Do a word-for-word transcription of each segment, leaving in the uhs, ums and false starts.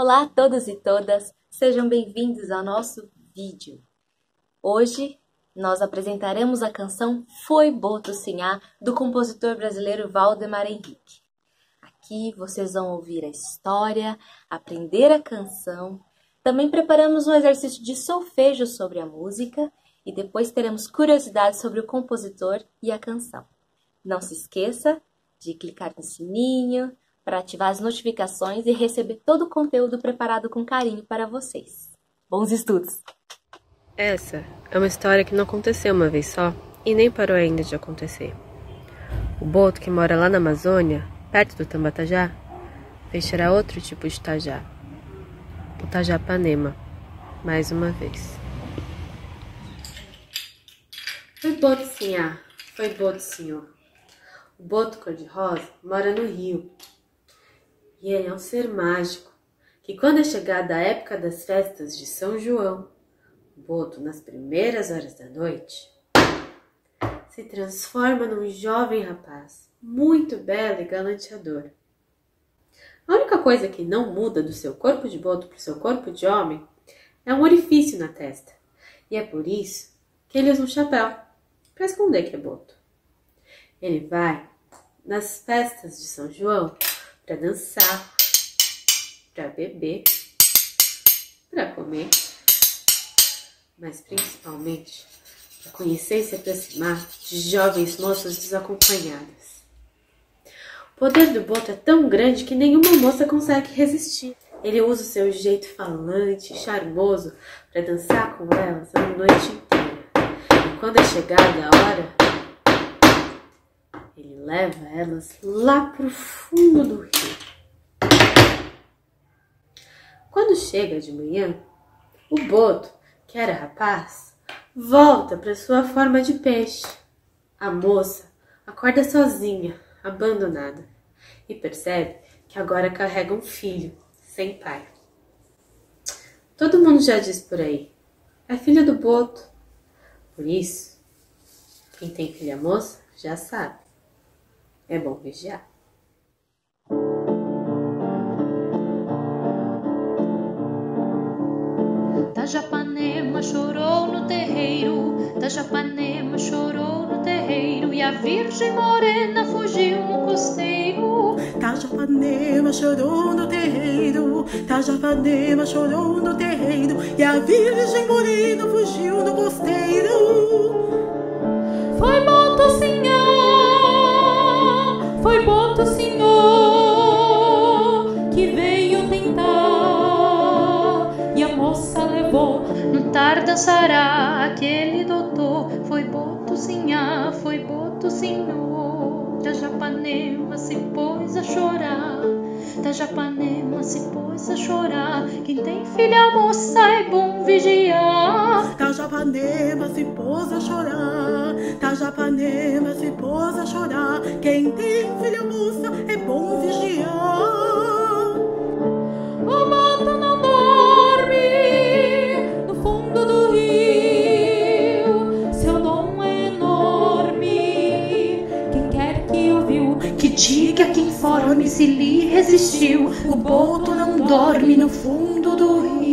Olá a todos e todas, sejam bem-vindos ao nosso vídeo. Hoje nós apresentaremos a canção Foi Boto Sinhá, do compositor brasileiro Valdemar Henrique. Aqui vocês vão ouvir a história, aprender a canção, também preparamos um exercício de solfejo sobre a música e depois teremos curiosidades sobre o compositor e a canção. Não se esqueça de clicar no sininho para ativar as notificações e receber todo o conteúdo preparado com carinho para vocês. Bons estudos! Essa é uma história que não aconteceu uma vez só e nem parou ainda de acontecer. O boto que mora lá na Amazônia, perto do Tambatajá, fez cheirar outro tipo de tajá, o Tajapanema, mais uma vez. Foi boto sinhá, foi boto senhor. O boto cor-de-rosa mora no rio. E ele é um ser mágico, que quando é chegada a época das festas de São João, o boto, nas primeiras horas da noite, se transforma num jovem rapaz, muito belo e galanteador. A única coisa que não muda do seu corpo de boto para o seu corpo de homem é um orifício na testa. E é por isso que ele usa um chapéu, para esconder que é boto. Ele vai nas festas de São João para dançar, para beber, para comer, mas principalmente para conhecer e se aproximar de jovens moças desacompanhadas. O poder do boto é tão grande que nenhuma moça consegue resistir. Ele usa o seu jeito falante, charmoso, para dançar com elas a noite inteira. E quando é chegada a hora, ele leva elas lá pro fundo do rio. Quando chega de manhã, o boto, que era rapaz, volta para sua forma de peixe. A moça acorda sozinha, abandonada, e percebe que agora carrega um filho, sem pai. Todo mundo já diz por aí, é filho do boto. Por isso, quem tem filha moça já sabe. É bom vigiar. Tajapanema chorou no terreiro, Tajapanema chorou no terreiro, e a Virgem Morena fugiu no costeiro. Tajapanema chorou no terreiro, Tajapanema chorou no terreiro, e a Virgem Morena fugiu no costeiro. Foi boto sinhá, foi boto senhor, que veio tentar, e a moça levou no tardançará aquele doutor. Foi boto sinhá, foi boto senhor. Tajapanema se pôs a chorar, Tajapanema se pôs a chorar. Quem tem filha moça é bom vigiar. Tajapanema se pôs a chorar, Tajapanema se pôs a chorar. Quem tem filha moça é bom vigiar. O boto não dorme no fundo do rio, seu dom é enorme. Quem quer que o viu, que diga que informe se lhe resistiu. O boto não dorme no fundo do rio.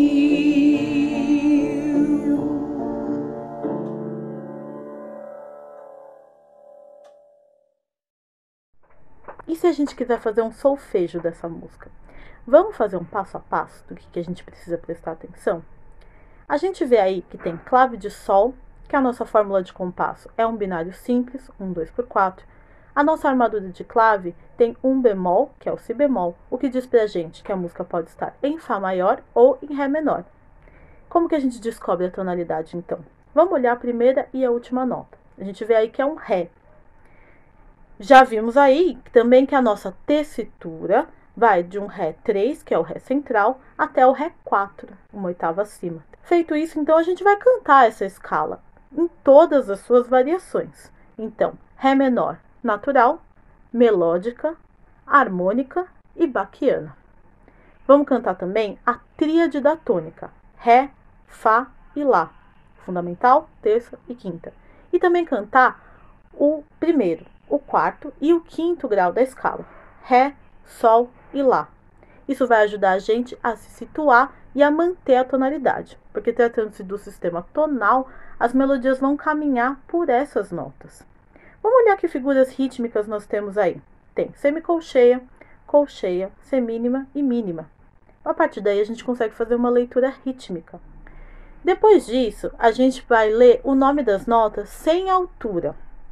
E se a gente quiser fazer um solfejo dessa música? Vamos fazer um passo a passo do que a gente precisa prestar atenção? A gente vê aí que tem clave de sol, que a nossa fórmula de compasso é um binário simples, um, dois por quatro. A nossa armadura de clave tem um bemol, que é o si bemol, o que diz pra gente que a música pode estar em Fá maior ou em Ré menor. Como que a gente descobre a tonalidade, então? Vamos olhar a primeira e a última nota. A gente vê aí que é um Ré. Já vimos aí também que a nossa tessitura vai de um Ré três, que é o Ré central, até o Ré quatro, uma oitava acima. Feito isso, então, a gente vai cantar essa escala em todas as suas variações. Então, Ré menor natural, melódica, harmônica e baquiana. Vamos cantar também a tríade da tônica, Ré, Fá e Lá, fundamental, terça e quinta. E também cantar o primeiro, o quarto e o quinto grau da escala, Ré, Sol e Lá. Isso vai ajudar a gente a se situar e a manter a tonalidade, porque tratando-se do sistema tonal, as melodias vão caminhar por essas notas. Vamos olhar que figuras rítmicas nós temos aí. Tem semicolcheia, colcheia, semínima e mínima. A partir daí a gente consegue fazer uma leitura rítmica. Depois disso, a gente vai ler o nome das notas sem altura.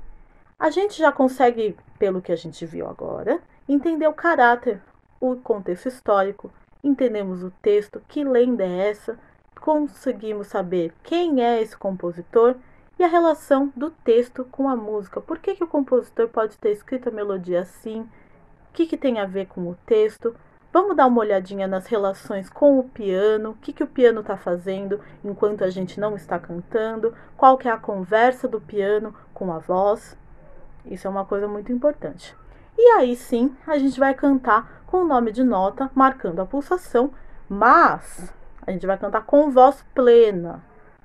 A gente já consegue, pelo que a gente viu agora, entender o caráter, o contexto histórico, entendemos o texto, que lenda é essa, conseguimos saber quem é esse compositor e a relação do texto com a música. Por que que o compositor pode ter escrito a melodia assim? O que que tem a ver com o texto? Vamos dar uma olhadinha nas relações com o piano, o que que o piano está fazendo enquanto a gente não está cantando, qual que é a conversa do piano com a voz. Isso é uma coisa muito importante. E aí sim, a gente vai cantar com o nome de nota, marcando a pulsação, mas a gente vai cantar com voz plena.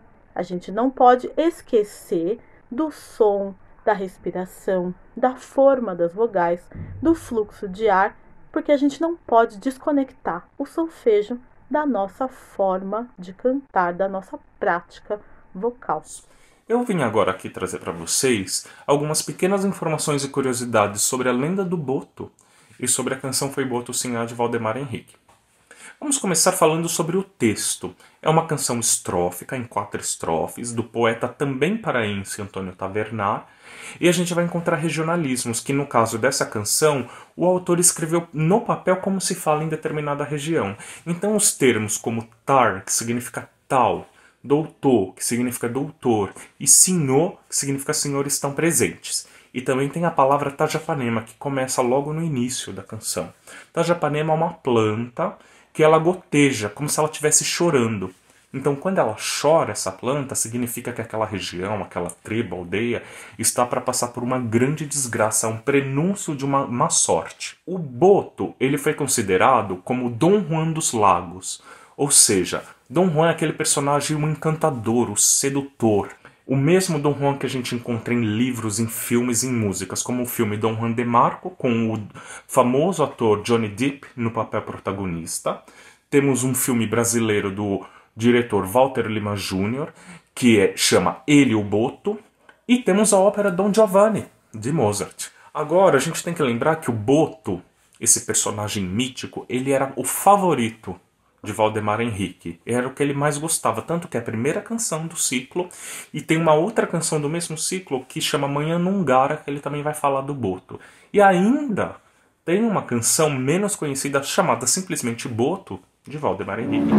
A gente não pode esquecer do som, da respiração, da forma das vogais, do fluxo de ar, porque a gente não pode desconectar o solfejo da nossa forma de cantar, da nossa prática vocal. Eu vim agora aqui trazer para vocês algumas pequenas informações e curiosidades sobre a lenda do Boto e sobre a canção Foi Boto Sinhá de Valdemar Henrique. Vamos começar falando sobre o texto. É uma canção estrófica, em quatro estrofes, do poeta também paraense Antônio Tavernar, e a gente vai encontrar regionalismos, que no caso dessa canção, o autor escreveu no papel como se fala em determinada região. Então os termos como tar, que significa tal, doutor, que significa doutor, e senhor, que significa senhor, estão presentes. E também tem a palavra tajapanema, que começa logo no início da canção. Tajapanema é uma planta que ela goteja, como se ela estivesse chorando. Então, quando ela chora, essa planta, significa que aquela região, aquela tribo, aldeia, está para passar por uma grande desgraça, um prenúncio de uma má sorte. O Boto, ele foi considerado como Dom Juan dos Lagos, ou seja, Dom Juan é aquele personagem, um encantador, o sedutor. O mesmo Dom Juan que a gente encontra em livros, em filmes, em músicas, como o filme Dom Juan de Marco, com o famoso ator Johnny Depp no papel protagonista. Temos um filme brasileiro do diretor Walter Lima Júnior, que é, chama Ele o Boto. E temos a ópera Don Giovanni, de Mozart. Agora, a gente tem que lembrar que o Boto, esse personagem mítico, ele era o favorito de Valdemar Henrique. Era o que ele mais gostava, tanto que é a primeira canção do ciclo, e tem uma outra canção do mesmo ciclo que chama Manhã Nungara, que ele também vai falar do Boto. E ainda tem uma canção menos conhecida chamada simplesmente Boto, de Valdemar Henrique.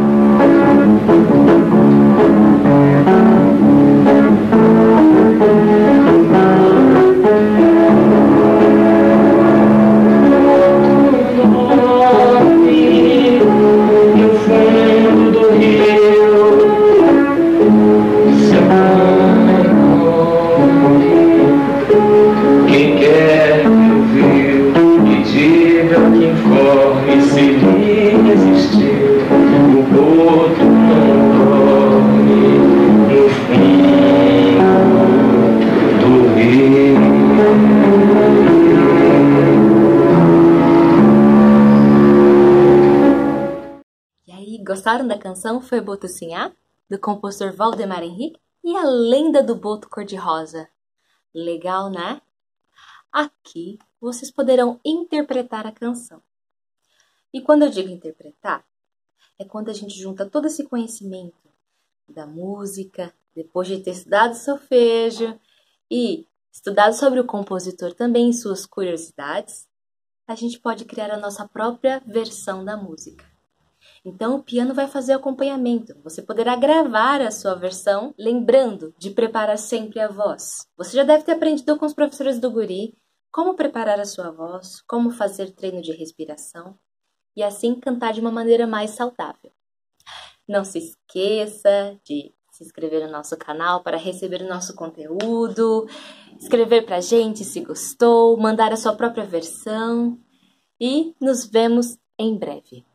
Gostaram da canção Foi Boto Sinhá, do compositor Valdemar Henrique? E a lenda do Boto Cor-de-Rosa? Legal, né? Aqui vocês poderão interpretar a canção. E quando eu digo interpretar, é quando a gente junta todo esse conhecimento da música, depois de ter estudado solfejo e estudado sobre o compositor também e suas curiosidades, a gente pode criar a nossa própria versão da música. Então, o piano vai fazer o acompanhamento. Você poderá gravar a sua versão, lembrando de preparar sempre a voz. Você já deve ter aprendido com os professores do Guri como preparar a sua voz, como fazer treino de respiração e assim cantar de uma maneira mais saudável. Não se esqueça de se inscrever no nosso canal para receber o nosso conteúdo, escrever pra gente se gostou, mandar a sua própria versão e nos vemos em breve.